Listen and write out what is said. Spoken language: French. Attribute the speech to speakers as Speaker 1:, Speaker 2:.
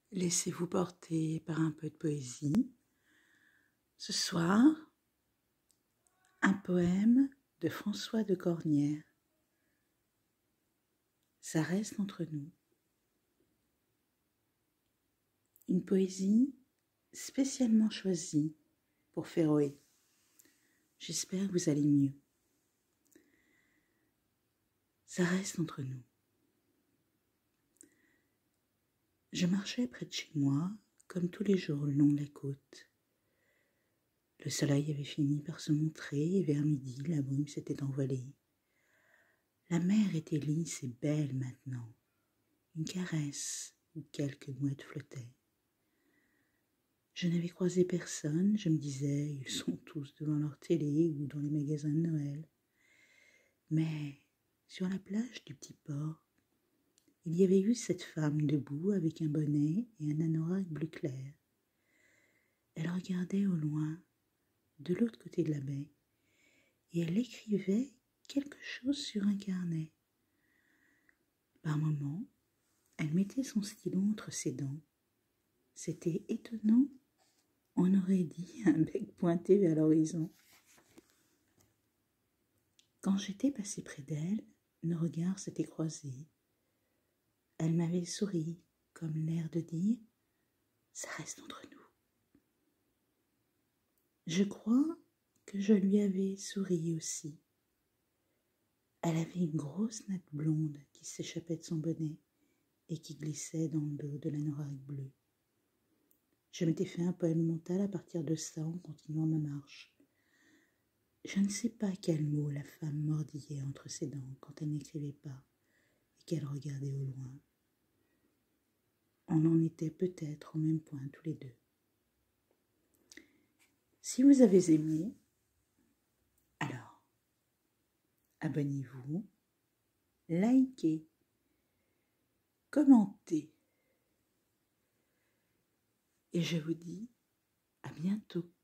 Speaker 1: Laissez-vous porter par un peu de poésie. Ce soir, un poème de François de Cornières. Ça reste entre nous. Une poésie spécialement choisie pour Féroé. J'espère que vous allez mieux. Ça reste entre nous. Je marchais près de chez moi, comme tous les jours le long de la côte. Le soleil avait fini par se montrer et vers midi, la brume s'était envolée. La mer était lisse et belle maintenant. Une caresse où quelques mouettes flottaient. Je n'avais croisé personne, je me disais, ils sont tous devant leur télé ou dans les magasins de Noël. Mais sur la plage du petit port, il y avait eu cette femme debout avec un bonnet et un anorak bleu clair. Elle regardait au loin, de l'autre côté de la baie, et elle écrivait quelque chose sur un carnet. Par moments, elle mettait son stylo entre ses dents. C'était étonnant, on aurait dit un bec pointé vers l'horizon. Quand j'étais passé près d'elle, nos regards s'étaient croisés. Elle m'avait souri, comme l'air de dire « ça reste entre nous ». Je crois que je lui avais souri aussi. Elle avait une grosse natte blonde qui s'échappait de son bonnet et qui glissait dans le dos de l'anorak bleu. Je m'étais fait un poème mental à partir de ça en continuant ma marche. Je ne sais pas quel mot la femme mordillait entre ses dents quand elle n'écrivait pas et qu'elle regardait au loin. On en était peut-être au même point tous les deux. Si vous avez aimé, alors abonnez-vous, likez, commentez. Et je vous dis à bientôt.